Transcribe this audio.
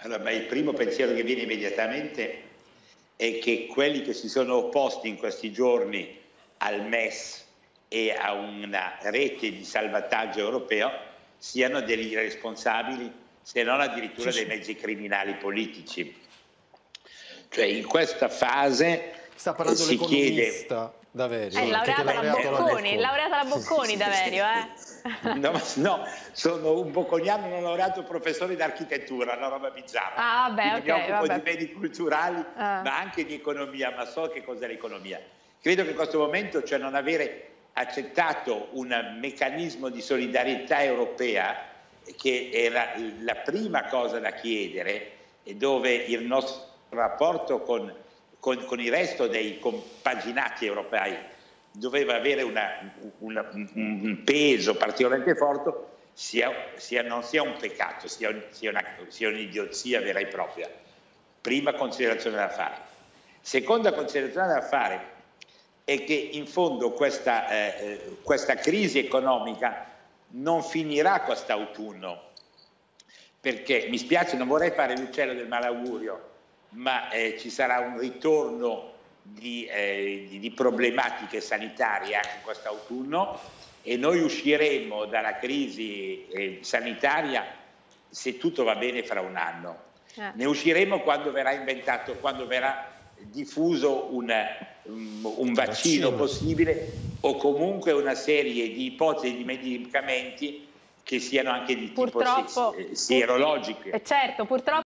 Allora, ma il primo pensiero che viene immediatamente è che quelli che si sono opposti in questi giorni al MES e a una rete di salvataggio europeo siano degli responsabili, se non addirittura dei mezzi criminali politici. Cioè in questa fase sta parlando si chiede... l'economista Daverio, Sì, laureata alla Bocconi, laureata alla Bocconi Daverio, No, sono un bocconiano non laureato professore di architettura, una roba bizzarra. Ah, vabbè, Quindi mi occupo di beni culturali, ma anche di economia, ma so che cos'è l'economia. Credo che in questo momento, cioè non avere accettato un meccanismo di solidarietà europea, che era la prima cosa da chiedere, e dove il nostro rapporto con il resto dei compaginati europei doveva avere un peso particolarmente forte, non sia un peccato, sia un'idiozia vera e propria. Prima considerazione da fare. Seconda considerazione da fare è che in fondo questa crisi economica non finirà quest'autunno, perché mi spiace, non vorrei fare l'uccello del malaugurio, ma ci sarà un ritorno di problematiche sanitarie anche quest'autunno, e noi usciremo dalla crisi sanitaria, se tutto va bene, fra un anno. Ne usciremo quando verrà diffuso un vaccino possibile, o comunque una serie di ipotesi di medicamenti che siano anche di tipo sierologiche. Certo, purtroppo